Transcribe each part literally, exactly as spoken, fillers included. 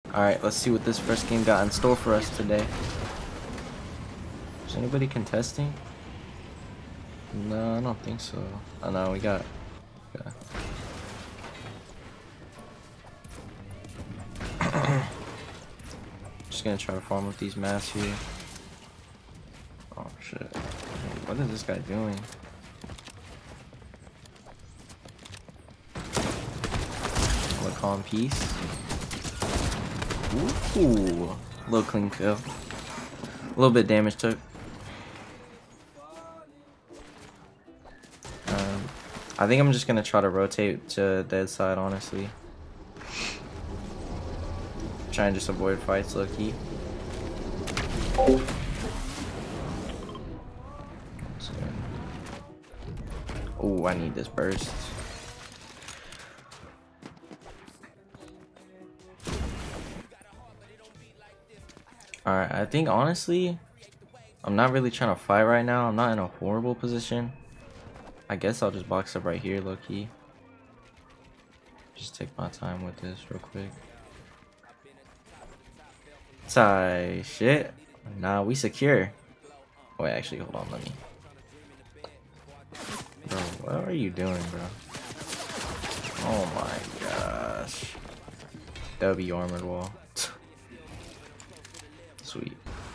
Alright, let's see what this first game got in store for us today. Is anybody contesting? No, I don't think so. Oh no, we got... Okay. Just gonna try to farm with these masks here. Oh shit. What is this guy doing? Look, calm peace. Ooh, little clean kill. A little bit damage took. Um, I think I'm just gonna try to rotate to dead side, honestly. Try and just avoid fights, low key. Oh, I need this burst. Alright, I think honestly, I'm not really trying to fight right now. I'm not in a horrible position. I guess I'll just box up right here, low key. Just take my time with this real quick. Sigh, shit. Nah, we secure. Wait, actually, hold on, let me. Bro, what are you doing, bro? Oh my gosh. W armored wall. Sweet.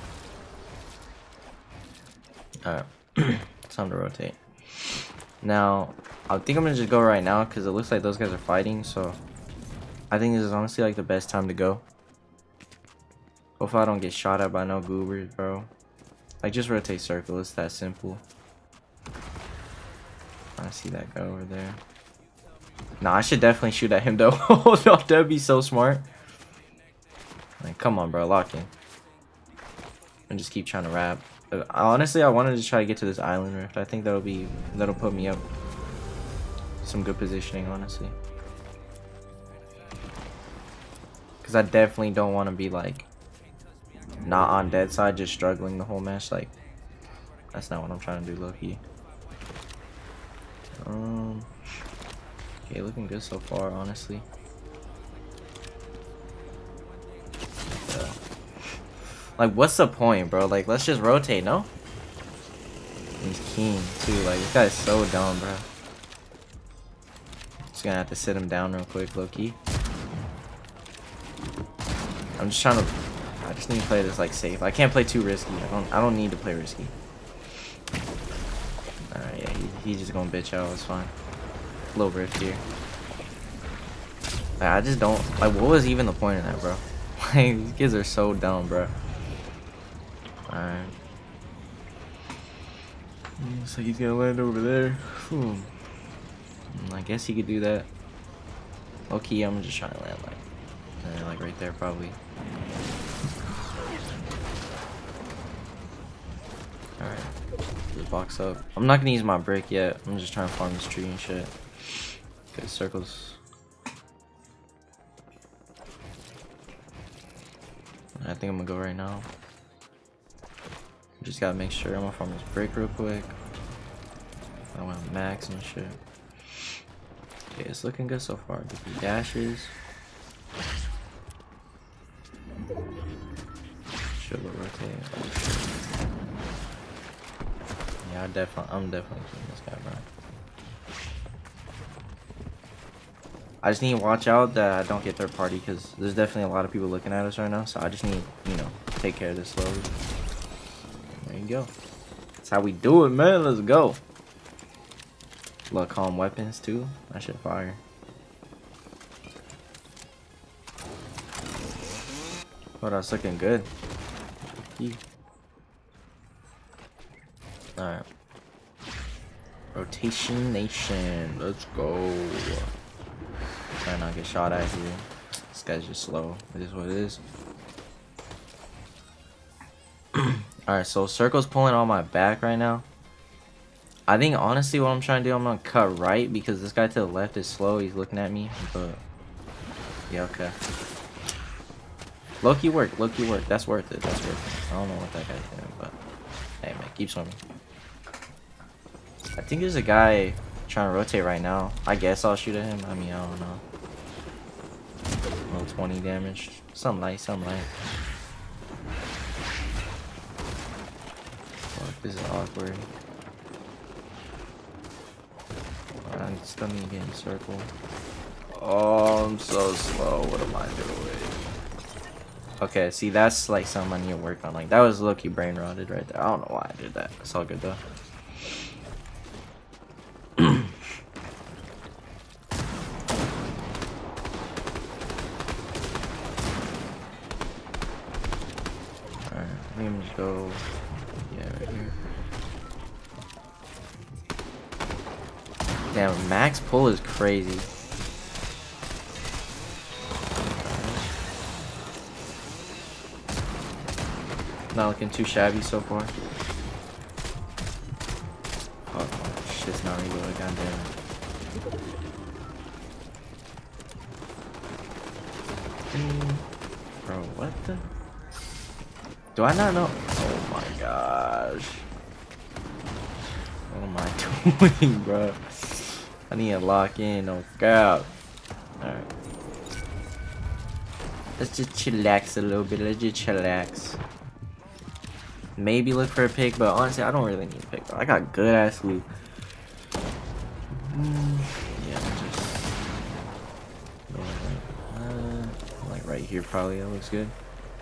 Alright. Time to rotate. Now, I think I'm gonna just go right now because it looks like those guys are fighting, so I think this is honestly like the best time to go. Hopefully I don't get shot at by no goobers, bro. Like, just rotate circle, it's that simple. I see that guy over there. Nah, I should definitely shoot at him though. Oh no, that'd be so smart. Like, come on, bro, lock in. And just keep trying to wrap. But honestly, I wanted to try to get to this island rift. I think that'll be that'll put me up some good positioning, honestly. Because I definitely don't want to be like not on dead side, just struggling the whole match. Like, that's not what I'm trying to do, low key. Um. Okay, looking good so far, honestly. Yeah. Like, what's the point, bro? Like, let's just rotate, no? He's keen, too. Like, this guy's so dumb, bro. Just gonna have to sit him down real quick, low-key. I'm just trying to... I just need to play this, like, safe. I can't play too risky. I don't I don't need to play risky. Alright, yeah, he, he's just gonna bitch out. It's fine. Little rift here. Like, I just don't... Like, what was even the point of that, bro? Like, these kids are so dumb, bro. Alright. Looks like he's gonna land over there. Whew. I guess he could do that. Okay, I'm just trying to land like, uh, like right there, probably. Alright. Just box up. I'm not gonna use my brick yet. I'm just trying to farm this tree and shit. Okay, circles. I think I'm gonna go right now. Just gotta make sure I'm gonna farm this break real quick. I want max and shit. Okay, it's looking good so far. Get the dashes. Should rotate. Oh, shit. Yeah, I definitely, I'm definitely killing this guy, bro. I just need to watch out that I don't get third party because there's definitely a lot of people looking at us right now. So I just need, you know, take care of this slowly. There you go. That's how we do it, man. Let's go. Look, calm weapons too. I should fire. Oh, that's looking good. Alright. Rotation Nation. Let's go. Try not to get shot at here. This guy's just slow. It is what it is. Alright, so circle's pulling on my back right now. I think honestly what I'm trying to do, I'm gonna cut right because this guy to the left is slow. He's looking at me, but yeah, okay. Low-key work, low-key work. That's worth it. That's worth it. I don't know what that guy's doing, but hey man, keep swimming. I think there's a guy trying to rotate right now. I guess I'll shoot at him. I mean, I don't know. twenty damage. Something light, something light. Fuck, this is awkward. I still need to get in circle. Oh, I'm so slow. What am I doing? Okay, see, that's like something I need to work on. Like, that was low-key brain rotted right there. I don't know why I did that. It's all good, though. Alright, let me just go... Yeah, right here. Damn, max pull is crazy. Not looking too shabby so far. Oh, shit's not really good. Goddamn. Mm. Bro, what the? Do I not know? Oh my gosh. What am I doing, bro? I need to lock in. No cap. Alright. Let's just chillax a little bit. Let's just chillax. Maybe look for a pick, but honestly, I don't really need a pick. Bro. I got good ass loot. Mm, yeah, just uh, like right here, probably. That looks good.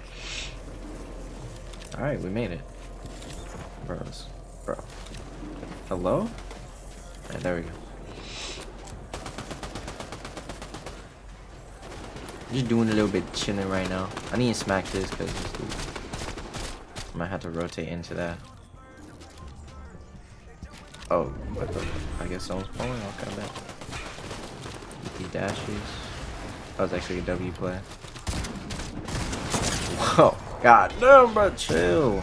All right, we made it, bros, bro. Hello? Alright, there we go. Just doing a little bit chilling right now. I need to smack this because I might have to rotate into that. Oh, what the? I guess someone's pulling. I'll come back. E P dashes. That was actually a W play. Whoa, god damn, bro, chill.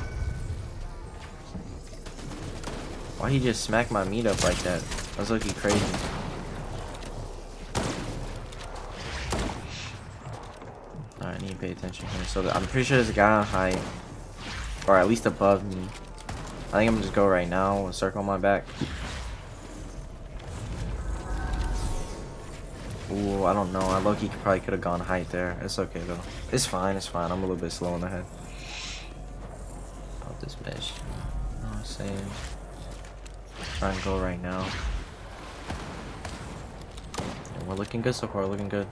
Why he just smacked my meat up like that? That's looking crazy. Alright, I need to pay attention here. So I'm pretty sure there's a guy on height. Or at least above me. I think I'm gonna just go right now with a circle on my back. Ooh, I don't know. I low-key probably could have gone height there. It's okay though. It's fine, it's fine. I'm a little bit slow in the head. Out this mesh. You know what I'm saying? Try and go right now. And we're looking good so far, looking good.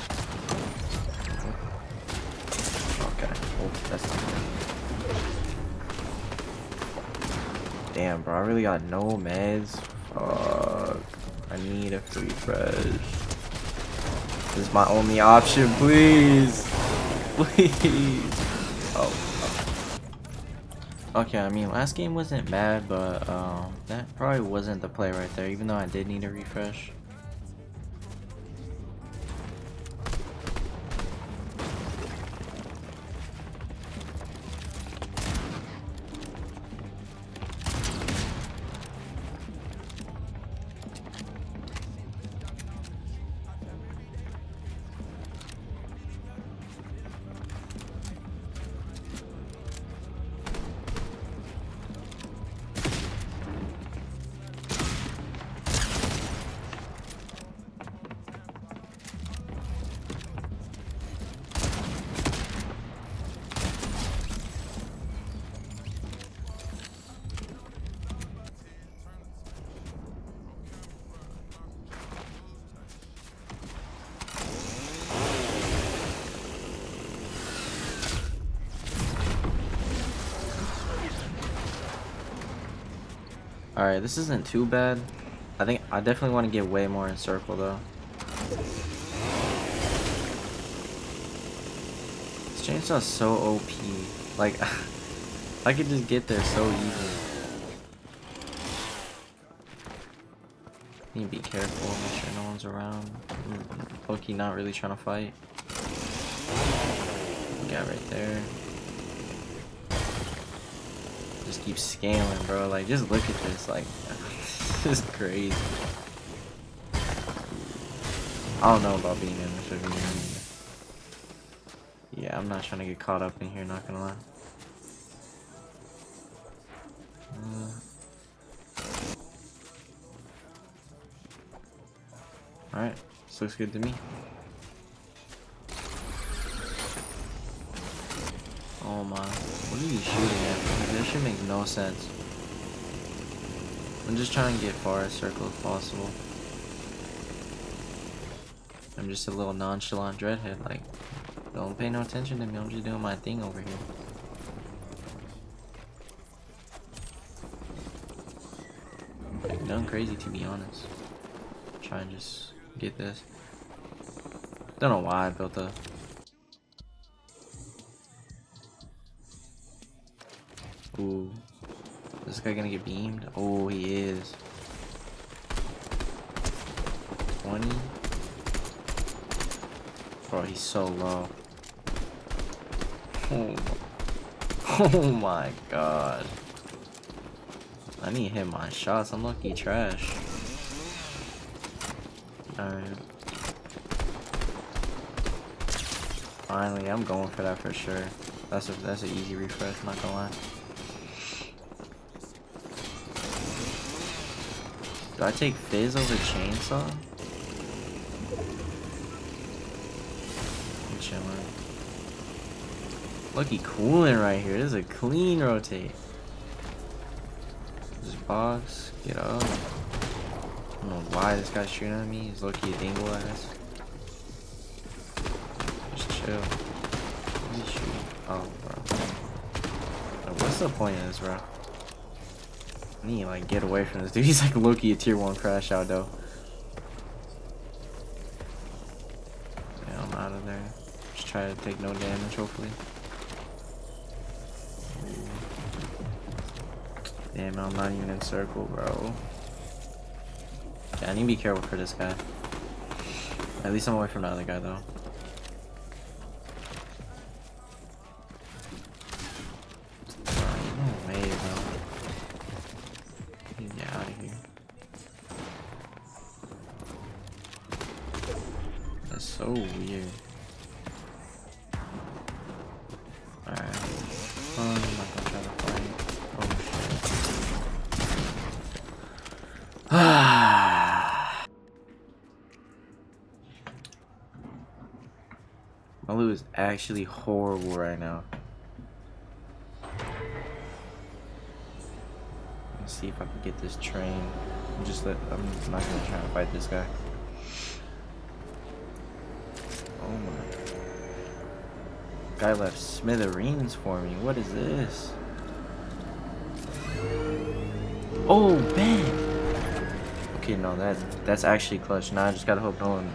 Okay. Oh, that's not good. Damn, bro, I really got no meds. Fuck. I need a free fresh. This is my only option, please. Please. Oh, oh. Okay, I mean, last game wasn't bad, but um, that probably wasn't the play right there, even though I did need a refresh. Alright, this isn't too bad. I think I definitely want to get way more in circle though. This chainsaw's so O P. Like, I could just get there so easy. Need to be careful, make sure no one's around. Loki not really trying to fight. Yeah, right there. Just keep scaling, bro. Like, just look at this. Like, this is crazy. I don't know about being in this review. Yeah, I'm not trying to get caught up in here, not gonna lie. Uh, Alright, this looks good to me. Oh my. What are you shooting at? This should make no sense. I'm just trying to get far as circle as possible. I'm just a little nonchalant dreadhead, like, don't pay no attention to me, I'm just doing my thing over here. Like, nothing crazy to be honest. Try and just get this. Don't know why I built a... Ooh. Is this guy gonna get beamed? Oh, he is. twenty? Bro, he's so low. Oh, oh my god. I need to hit my shots. I'm lucky trash. Alright. Finally, I'm going for that for sure. That's a that's an easy refresh, I'm not gonna lie. Do I take Fizz over Chainsaw? I'm chilling. Lucky cooling right here. This is a clean rotate. This box, get up. I don't know why this guy's shooting at me. He's lucky a dingle ass. Just chill. What is he shooting? Oh, bro. Bro, what's the point of this, bro? I need to like get away from this dude. He's like Loki a tier one crash out though. Yeah, I'm out of there. Just try to take no damage, hopefully. Damn, I'm not even in circle, bro. Yeah, I need to be careful for this guy. At least I'm away from the other guy, though. No way, bro. Get out of here. That's so weird. Alright. Oh, I'm not gonna try to fight. Oh shit. My loot is actually horrible right now. Let's see if I can get this train. I'm just let I'm not gonna try to fight this guy. Oh my. Guy left smithereens for me. What is this? Oh, Ben! Okay, no, that that's actually clutch. Now I just gotta hope no one.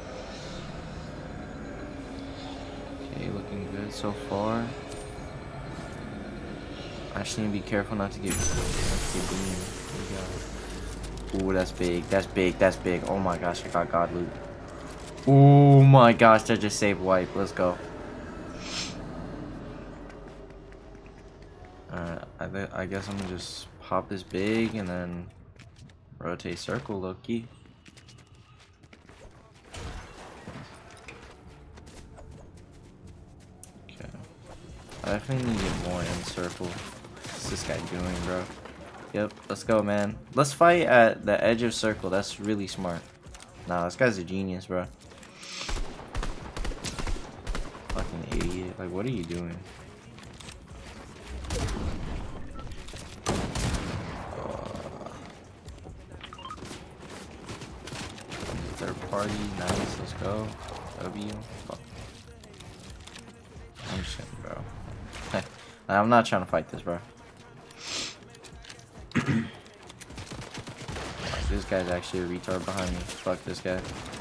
Okay, looking good so far. I just need to be careful not to get, not to get beamed. Ooh, that's big. That's big. That's big. Oh my gosh, I got God loot. Oh my gosh, that just saved wipe. Let's go. Alright, I, I guess I'm gonna just pop this big and then rotate circle, Loki. Okay. I definitely need to get more in circle. What's this guy doing, bro? Yep, let's go, man. Let's fight at the edge of circle. That's really smart. Nah, this guy's a genius, bro. Fucking idiot. Like, what are you doing? Third party, nice, let's go. W. Oh. I'm just kidding, bro. I'm not trying to fight this, bro. Like, this guy's actually a retard behind me. Fuck this guy.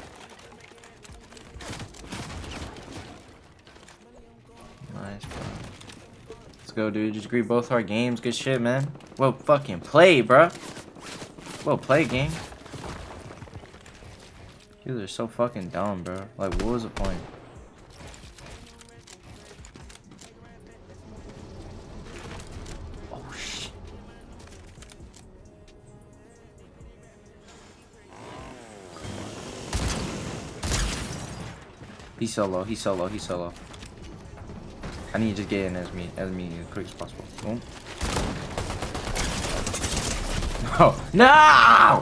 Nice, bro. Let's go, dude. Just agree both our games. Good shit, man. Well, fucking play, bro. Well, play, game. Dude, they're so fucking dumb, bro. Like, what was the point? Oh, shit. He's solo. He's solo. He's solo. I need to just get in as me as me as quick as possible. Boom. Oh no!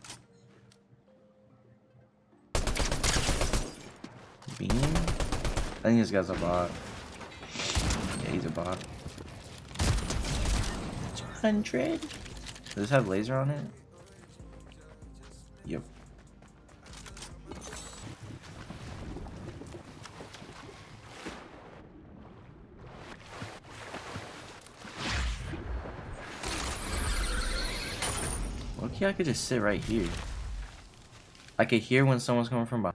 Beam. I think this guy's a bot. Yeah, he's a bot. one hundred? Does this have laser on it? Yep. Okay, I could just sit right here. I could hear when someone's coming from behind.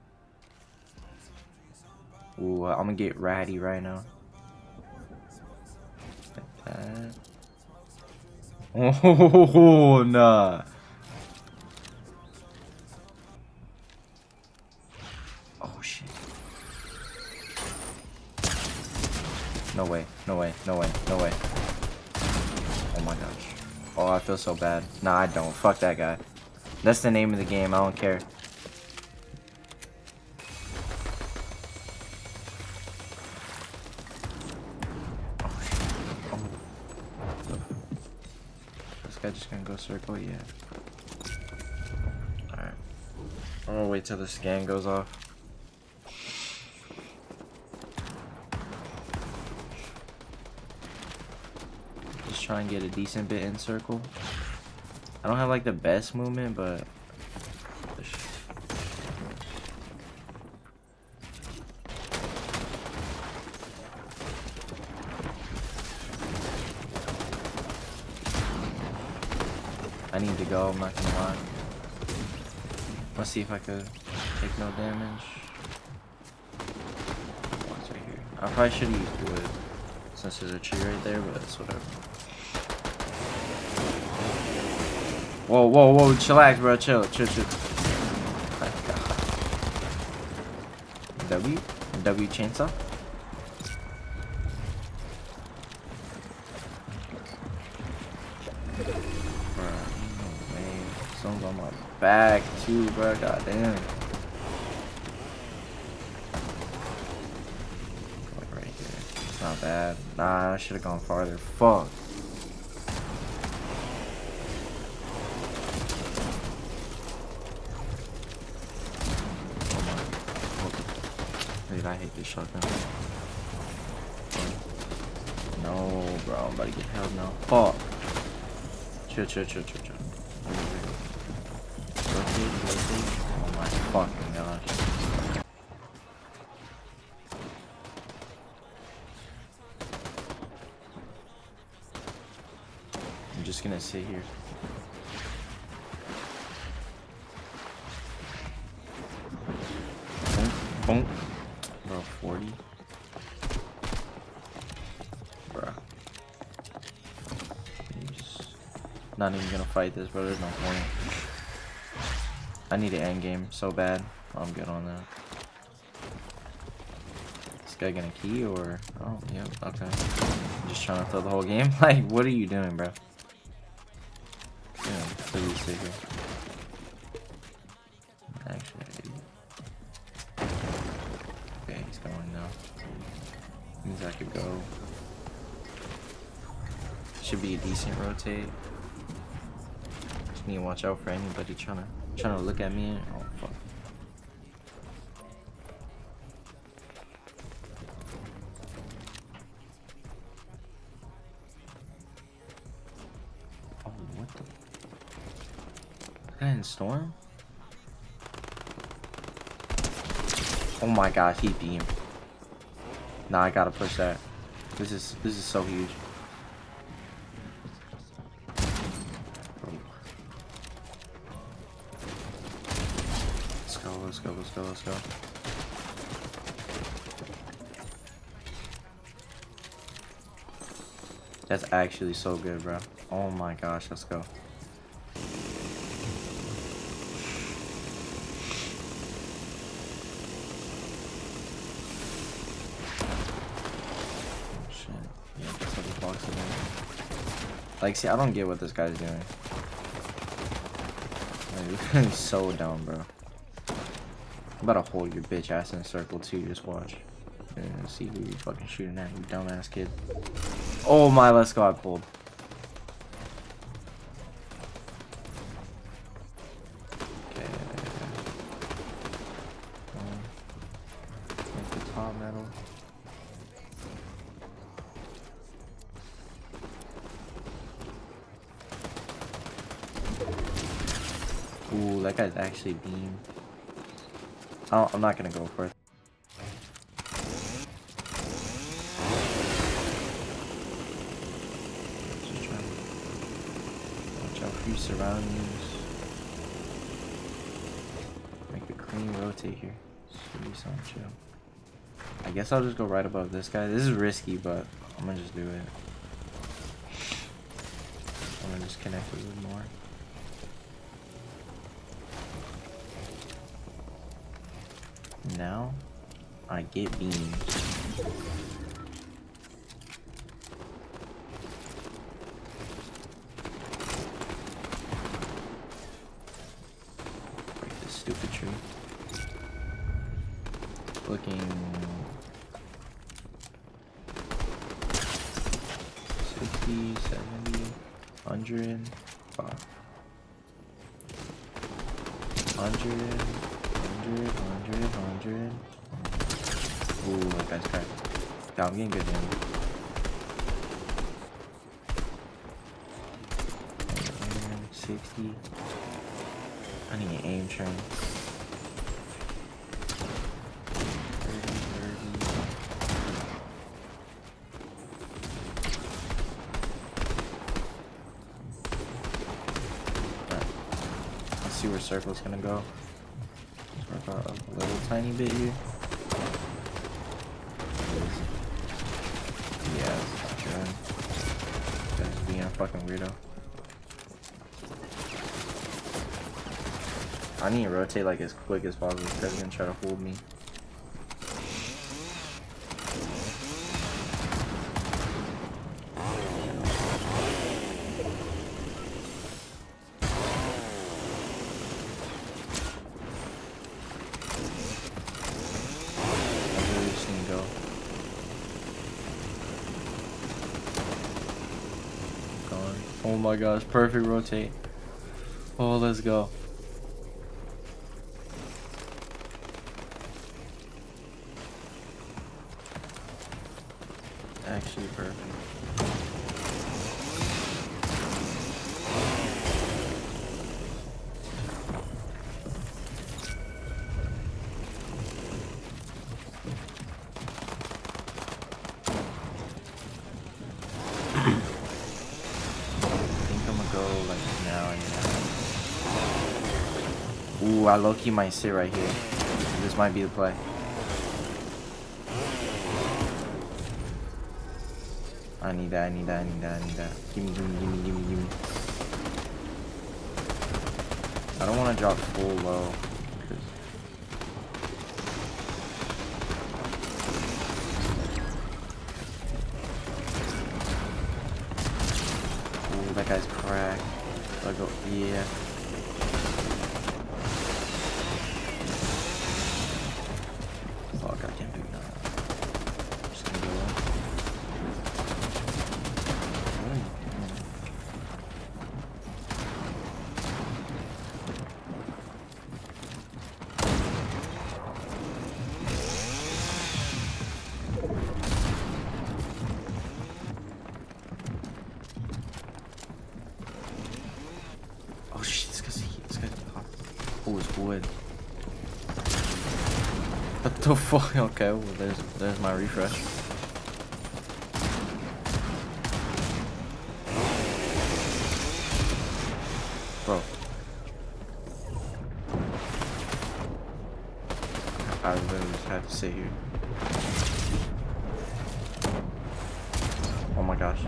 Ooh, I'm gonna get ratty right now. Like that. Oh, nah. Oh, shit. No way, no way, no way, no way. Oh my gosh. Oh, I feel so bad. Nah, I don't. Fuck that guy. That's the name of the game. I don't care. Oh, shit. Oh. This guy just gonna go circle? Yeah. Alright. I'm gonna wait till the scan goes off. Just try and get a decent bit in circle. I don't have like the best movement, but I need to go, I'm not gonna lie. Let's see if I could take no damage. What's right here? I probably should have used wood since there's a tree right there, but it's whatever. Whoa, whoa, whoa, chillax, bro, chill, chill, chill. W? W chainsaw? Someone's on my back too, bro. God damn. Like right here. It's not bad. Nah, I should have gone farther. Fuck. Dude, I hate this shotgun. No, bro. I'm about to get held now. Fuck. Chill, chill, chill, chill, chill. Oh my fucking gosh. I'm just gonna sit here. Boom, boom. Bro, forty. Bro. Just not even gonna fight this, bro. There's no point. I need an end game so bad. I'm good on that. This guy gonna key or? Oh, yep, okay. I'm just trying to throw the whole game. Like, what are you doing, bro? Yeah, please sit here. Actually, okay, he's going now. Means I could go. Should be a decent rotate. Just need to watch out for anybody trying to. Trying to look at me. Oh fuck. Oh, what the? Guy in storm? Oh my god, he beamed. Nah, I gotta push that. This is this is so huge. Let's go, let's go, let's go. That's actually so good, bro. Oh my gosh, let's go. Shit. Yeah, that's what the box is doing. Like, see, I don't get what this guy's doing. Like, he's so dumb, bro. I'm about to hold your bitch ass in a circle too, just watch. And see who you fucking shooting at, you dumbass kid. Oh my, let's go, I pulled. Okay. Um, make the top metal. Ooh, that guy's actually beam. I don't, I'm not gonna go for it. Just trying to watch out for your surroundings. Make a clean rotate here. Serious on chill. I guess I'll just go right above this guy. This is risky, but I'm gonna just do it. I'm gonna just connect a little more. Now I get beams. Break this stupid tree. Looking sixty, seventy, one hundred, five. one hundred, one hundred, one hundred, one hundred. Ooh, that guy's cracked. Yeah, I'm getting good damage. sixty. I need an aim train. thirty, thirty. Alright. Let's see where circle's gonna go. Let's work out a little tiny bit here. Yeah, that's not good. Just being a fucking weirdo. I need to rotate like as quick as possible because he's gonna try to hold me. I really just need to go. Gone. Oh my gosh, perfect rotate. Oh, let's go. Actually perfect. I think I'm gonna go like now and now. Ooh, I low-key might sit right here. This might be the play. I need that, I need that, I need that, I need that. Gimme, gimme, gimme, gimme, gimme. I don't want to drop full low. Ooh, that guy's cracked. I go, yeah. Fuck, I can't do that. Just gonna go in. Oh shit, this guy's this guy's hot. Oh, it's wood. What the fuck? Okay, well there's there's my refresh. Bro. I literally just have to sit here. Oh my gosh.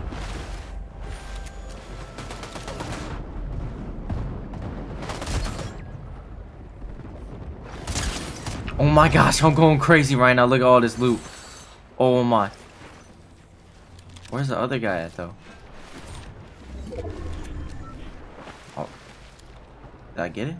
Oh my gosh, I'm going crazy right now. Look at all this loot. Oh my. Where's the other guy at though? Oh. Did I get it?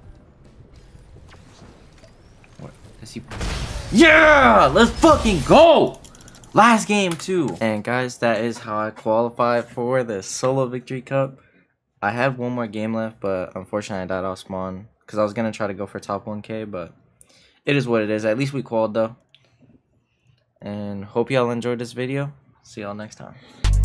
What is he? Yeah! Let's fucking go! Last game too. And guys, that is how I qualified for the solo victory cup. I had one more game left, but unfortunately I died off spawn because I was gonna try to go for top one K, but it is what it is. At least we qualified though. And hope y'all enjoyed this video. See y'all next time.